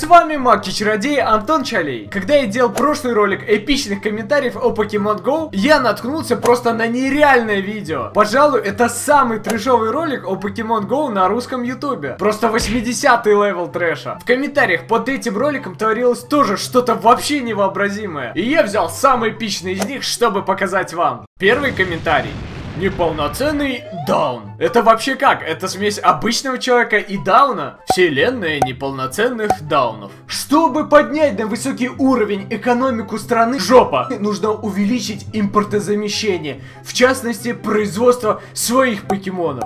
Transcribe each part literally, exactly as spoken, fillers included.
С вами Маг и Чародей Антон Чалей. Когда я делал прошлый ролик эпичных комментариев о Pokemon Go, я наткнулся просто на нереальное видео. Пожалуй, это самый трэшовый ролик о Pokemon Go на русском ютубе. Просто восьмидесятый левел трэша. В комментариях под этим роликом творилось тоже что-то вообще невообразимое. И я взял самый эпичный из них, чтобы показать вам. Первый комментарий. Неполноценный даун. Это вообще как? Это смесь обычного человека и дауна? Вселенная неполноценных даунов. Чтобы поднять на высокий уровень экономику страны, жопа, нужно увеличить импортозамещение. В частности, производство своих покемонов.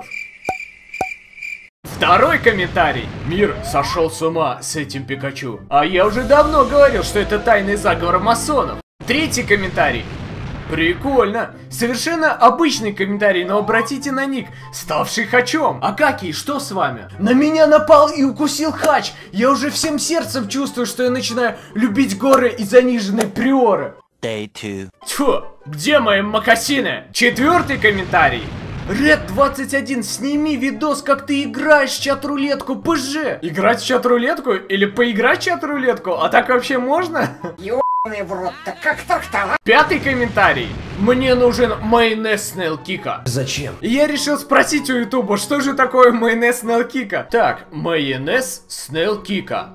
Второй комментарий. Мир сошел с ума с этим Пикачу. А я уже давно говорил, что это тайный заговор масонов. Третий комментарий. Прикольно. Совершенно обычный комментарий, но обратите на ник, ставший хачом. Акакий, что с вами? На меня напал и укусил хач. Я уже всем сердцем чувствую, что я начинаю любить горы и заниженные приоры. Day two. Тьфу, где мои мокасины? Четвертый комментарий. Ред двадцать один, сними видос, как ты играешь в чат-рулетку, пж. Играть в чат-рулетку или поиграть в чат-рулетку? А так вообще можно? В рот-то как трактовать? Пятый комментарий. Мне нужен майонез Снейлкика. Зачем? Я решил спросить у ютуба, что же такое майонез Снейлкика. Так, майонез Снейлкика.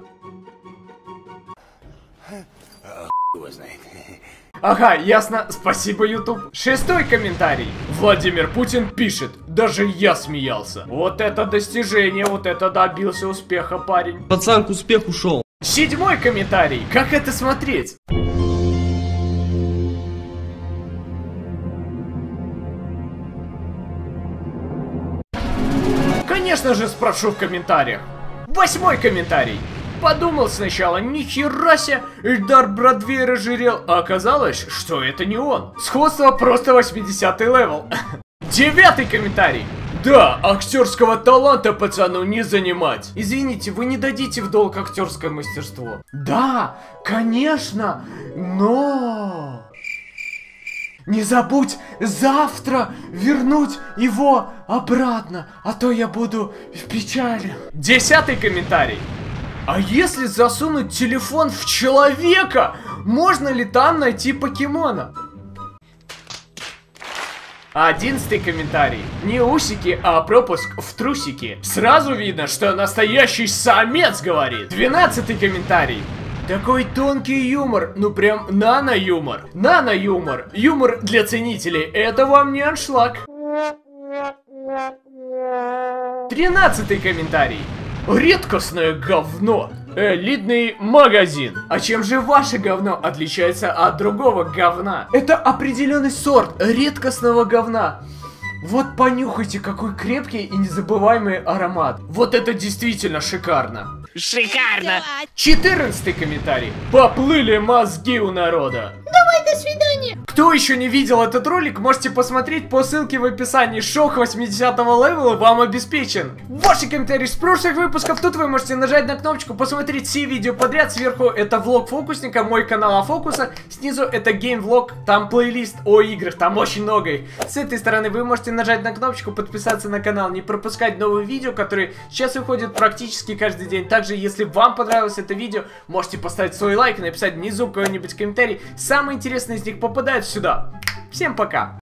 Ага, ясно, спасибо, ютуб. Шестой комментарий. Владимир Путин пишет, даже я смеялся. Вот это достижение, вот это добился успеха, парень. Пацан к успеху шел. Седьмой комментарий. Как это смотреть? Конечно же спрошу в комментариях. Восьмой комментарий. Подумал сначала, нихера себе, Эльдар Бродвей разжирел, а оказалось, что это не он. Сходство просто восьмидесятый левел. Девятый комментарий. Да, актерского таланта пацану не занимать. Извините, вы не дадите в долг актерское мастерство. Да, конечно, но... Не забудь завтра вернуть его обратно, а то я буду в печали. Десятый комментарий. А если засунуть телефон в человека, можно ли там найти покемона? Одиннадцатый комментарий. Не усики, а пропуск в трусики. Сразу видно, что настоящий самец говорит. Двенадцатый комментарий. Такой тонкий юмор, ну прям нано-юмор. Нано-юмор. Юмор для ценителей. Это вам не аншлаг. Тринадцатый комментарий. Редкостное говно. Элитный магазин. А чем же ваше говно отличается от другого говна? Это определенный сорт редкостного говна. Вот понюхайте, какой крепкий и незабываемый аромат. Вот это действительно шикарно. Шикарно! Четырнадцатый комментарий. Поплыли мозги у народа. Давай, до свидания. Кто еще не видел этот ролик, можете посмотреть по ссылке в описании. Шок восьмидесятого левела вам обеспечен. Ваши комментарии с прошлых выпусков. Тут вы можете нажать на кнопочку, посмотреть все видео подряд. Сверху это влог фокусника, мой канал Афокуса. Снизу это геймвлог, там плейлист о играх, там очень много их. С этой стороны вы можете нажать на кнопочку, подписаться на канал, не пропускать новые видео, которые сейчас выходят практически каждый день. Также, если вам понравилось это видео, можете поставить свой лайк, написать внизу какой-нибудь комментарий. Самые интересные из них попадают сюда. Всем пока!